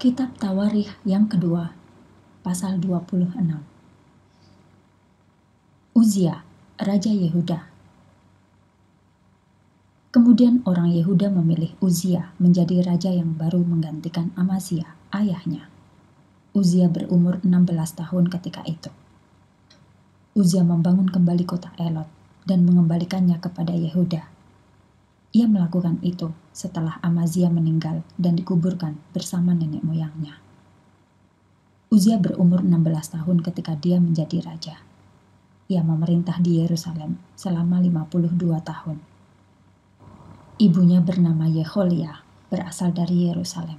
Kitab Tawarikh yang kedua, pasal 26. Uzia, Raja Yehuda. Kemudian orang Yehuda memilih Uzia menjadi raja yang baru menggantikan Amazia, ayahnya. Uzia berumur 16 tahun ketika itu. Uzia membangun kembali kota Elot dan mengembalikannya kepada Yehuda. Ia melakukan itu setelah Amazia meninggal dan dikuburkan bersama nenek moyangnya. Uzia berumur 16 tahun ketika dia menjadi raja. Ia memerintah di Yerusalem selama 52 tahun. Ibunya bernama Yeholia, berasal dari Yerusalem.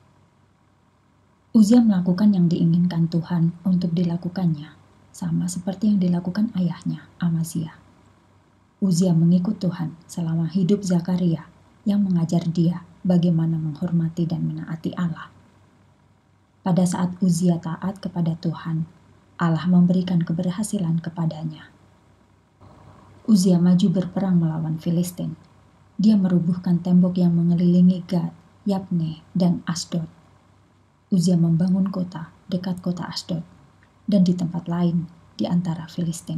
Uzia melakukan yang diinginkan Tuhan untuk dilakukannya, sama seperti yang dilakukan ayahnya, Amazia. Uzia mengikut Tuhan selama hidup Zakaria yang mengajar dia bagaimana menghormati dan menaati Allah. Pada saat Uzia taat kepada Tuhan, Allah memberikan keberhasilan kepadanya. Uzia maju berperang melawan Filistin. Dia merubuhkan tembok yang mengelilingi Gad, Yabne, dan Asdod. Uzia membangun kota dekat kota Asdod dan di tempat lain di antara Filistin.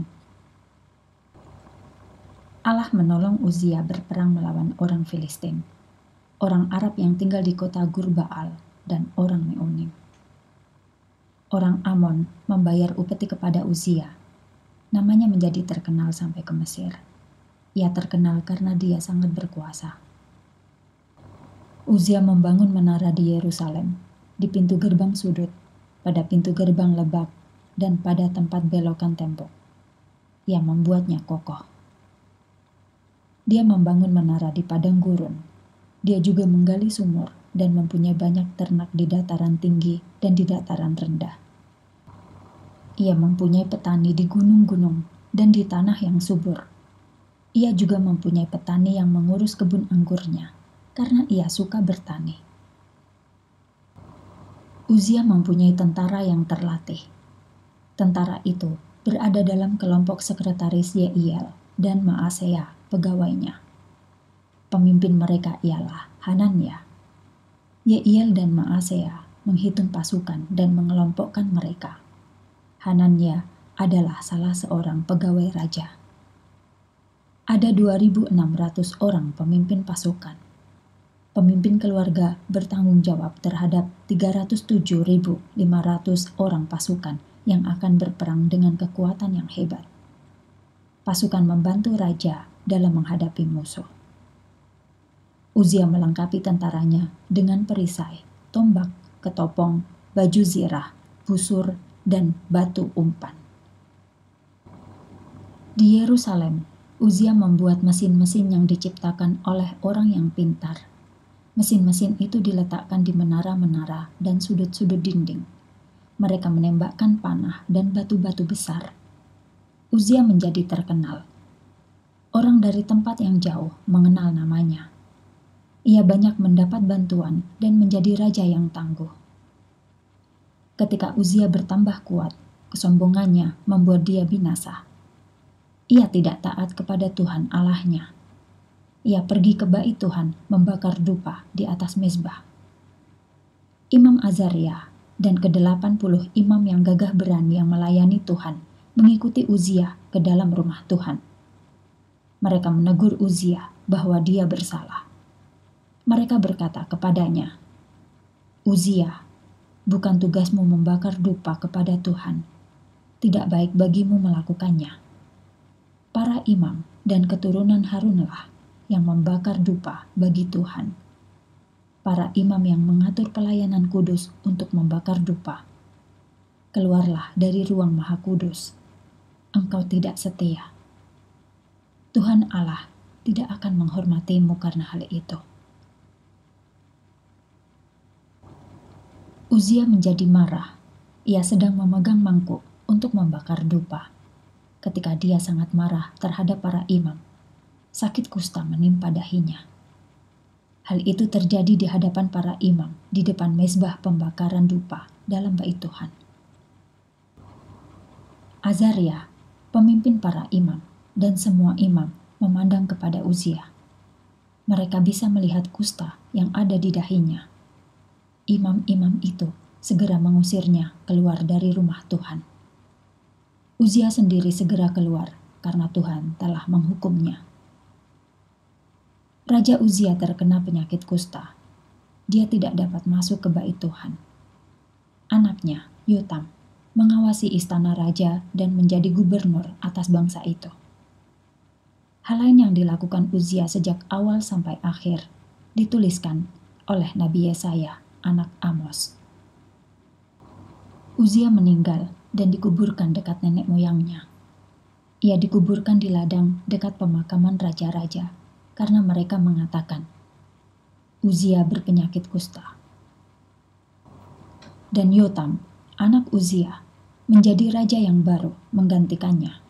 Allah menolong Uzia berperang melawan orang Filistin, orang Arab yang tinggal di kota Gurbaal, dan orang Meonim. Orang Amon membayar upeti kepada Uzia. Namanya menjadi terkenal sampai ke Mesir. Ia terkenal karena dia sangat berkuasa. Uzia membangun menara di Yerusalem, di pintu gerbang sudut, pada pintu gerbang lebak, dan pada tempat belokan tembok. Ia membuatnya kokoh. Dia membangun menara di padang gurun. Dia juga menggali sumur dan mempunyai banyak ternak di dataran tinggi dan di dataran rendah. Ia mempunyai petani di gunung-gunung dan di tanah yang subur. Ia juga mempunyai petani yang mengurus kebun anggurnya, karena ia suka bertani. Uzia mempunyai tentara yang terlatih. Tentara itu berada dalam kelompok sekretaris Yeiel dan Maaseya, pegawainya. Pemimpin mereka ialah Hanania. Yeiel dan Maaseya menghitung pasukan dan mengelompokkan mereka. Hanania adalah salah seorang pegawai raja. Ada 2.600 orang pemimpin pasukan. Pemimpin keluarga bertanggung jawab terhadap 307.500 orang pasukan yang akan berperang dengan kekuatan yang hebat. Pasukan membantu raja dalam menghadapi musuh. Uzia melengkapi tentaranya dengan perisai, tombak, ketopong, baju zirah, busur, dan batu umpan. Di Yerusalem, Uzia membuat mesin-mesin yang diciptakan oleh orang yang pintar. Mesin-mesin itu diletakkan di menara-menara dan sudut-sudut dinding. Mereka menembakkan panah dan batu-batu besar. Uzia menjadi terkenal. Orang dari tempat yang jauh mengenal namanya. Ia banyak mendapat bantuan dan menjadi raja yang tangguh. Ketika Uzia bertambah kuat, kesombongannya membuat dia binasa. Ia tidak taat kepada Tuhan Allahnya. Ia pergi ke bait Tuhan membakar dupa di atas mezbah. Imam Azaria dan ke-80 imam yang gagah berani yang melayani Tuhan mengikuti Uzia ke dalam rumah Tuhan. Mereka menegur Uzia bahwa dia bersalah. Mereka berkata kepadanya, "Uzia, bukan tugasmu membakar dupa kepada Tuhan. Tidak baik bagimu melakukannya. Para imam dan keturunan Harunlah yang membakar dupa bagi Tuhan. Para imam yang mengatur pelayanan kudus untuk membakar dupa. Keluarlah dari ruang maha kudus. Engkau tidak setia. Tuhan Allah tidak akan menghormatimu karena hal itu." Uzia menjadi marah. Ia sedang memegang mangkuk untuk membakar dupa. Ketika dia sangat marah terhadap para imam, sakit kusta menimpa dahinya. Hal itu terjadi di hadapan para imam di depan mezbah pembakaran dupa dalam bait Tuhan. Azaria, pemimpin para imam, dan semua imam memandang kepada Uzia. Mereka bisa melihat kusta yang ada di dahinya. imam-imam itu segera mengusirnya keluar dari rumah Tuhan. Uzia sendiri segera keluar karena Tuhan telah menghukumnya. Raja Uzia terkena penyakit kusta. Dia tidak dapat masuk ke bait Tuhan. Anaknya, Yotam, mengawasi istana raja dan menjadi gubernur atas bangsa itu. Hal lain yang dilakukan Uzia sejak awal sampai akhir dituliskan oleh Nabi Yesaya, anak Amos. Uzia meninggal dan dikuburkan dekat nenek moyangnya. Ia dikuburkan di ladang dekat pemakaman raja-raja karena mereka mengatakan, Uzia berpenyakit kusta. Dan Yotam, anak Uzia, menjadi raja yang baru menggantikannya.